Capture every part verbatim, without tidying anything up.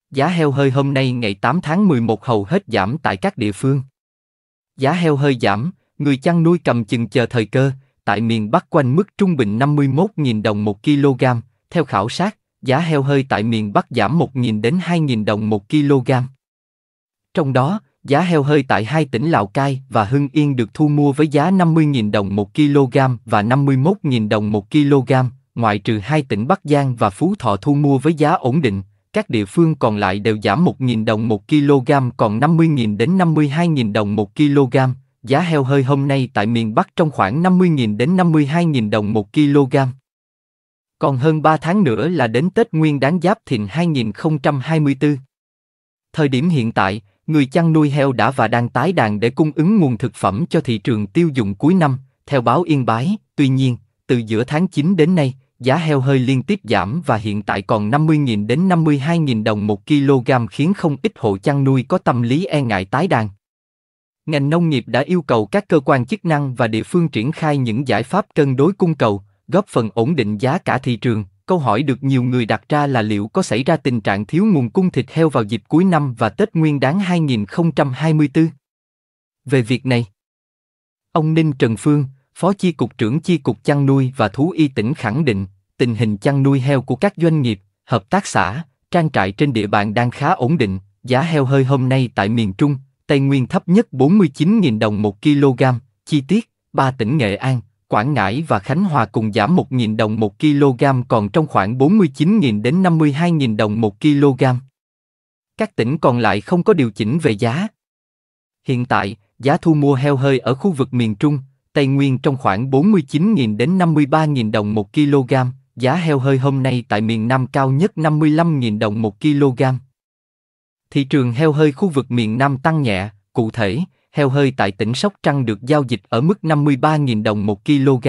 Giá heo hơi hôm nay ngày tám tháng mười một hầu hết giảm tại các địa phương. Giá heo hơi giảm, người chăn nuôi cầm chừng chờ thời cơ, tại miền Bắc quanh mức trung bình năm mươi mốt nghìn đồng một kg. Theo khảo sát, giá heo hơi tại miền Bắc giảm một nghìn đến hai nghìn đồng một kg. Trong đó, giá heo hơi tại hai tỉnh Lào Cai và Hưng Yên được thu mua với giá năm mươi nghìn đồng một kg và năm mươi mốt nghìn đồng một kg, ngoại trừ hai tỉnh Bắc Giang và Phú Thọ thu mua với giá ổn định. Các địa phương còn lại đều giảm một nghìn đồng một kg còn năm mươi nghìn đến năm mươi hai nghìn đồng một kg. Giá heo hơi hôm nay tại miền Bắc trong khoảng năm mươi nghìn đến năm mươi hai nghìn đồng một kg. Còn hơn ba tháng nữa là đến Tết Nguyên Đán Giáp Thìn hai nghìn không trăm hai mươi tư. Thời điểm hiện tại, người chăn nuôi heo đã và đang tái đàn để cung ứng nguồn thực phẩm cho thị trường tiêu dùng cuối năm, theo báo Yên Bái. Tuy nhiên, từ giữa tháng chín đến nay, giá heo hơi liên tiếp giảm và hiện tại còn năm mươi nghìn đến năm mươi hai nghìn đồng một kg khiến không ít hộ chăn nuôi có tâm lý e ngại tái đàn. Ngành nông nghiệp đã yêu cầu các cơ quan chức năng và địa phương triển khai những giải pháp cân đối cung cầu, góp phần ổn định giá cả thị trường. Câu hỏi được nhiều người đặt ra là liệu có xảy ra tình trạng thiếu nguồn cung thịt heo vào dịp cuối năm và Tết Nguyên Đán hai nghìn không trăm hai mươi tư? Về việc này, ông Ninh Trần Phương, Phó Chi cục trưởng Chi cục Chăn nuôi và Thú y tỉnh khẳng định, tình hình chăn nuôi heo của các doanh nghiệp, hợp tác xã, trang trại trên địa bàn đang khá ổn định. Giá heo hơi hôm nay tại miền Trung, Tây Nguyên thấp nhất bốn mươi chín nghìn đồng một kg. Chi tiết, ba tỉnh Nghệ An, Quảng Ngãi và Khánh Hòa cùng giảm một nghìn đồng một kg còn trong khoảng bốn mươi chín nghìn đến năm mươi hai nghìn đồng một kg. Các tỉnh còn lại không có điều chỉnh về giá. Hiện tại, giá thu mua heo hơi ở khu vực miền Trung, Tây Nguyên trong khoảng bốn mươi chín nghìn đến năm mươi ba nghìn đồng một kg. Giá heo hơi hôm nay tại miền Nam cao nhất năm mươi lăm nghìn đồng một kg. Thị trường heo hơi khu vực miền Nam tăng nhẹ, cụ thể, heo hơi tại tỉnh Sóc Trăng được giao dịch ở mức năm mươi ba nghìn đồng một kg.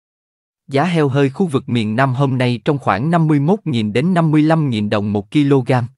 Giá heo hơi khu vực miền Nam hôm nay trong khoảng năm mươi mốt nghìn đến năm mươi lăm nghìn đồng một kg.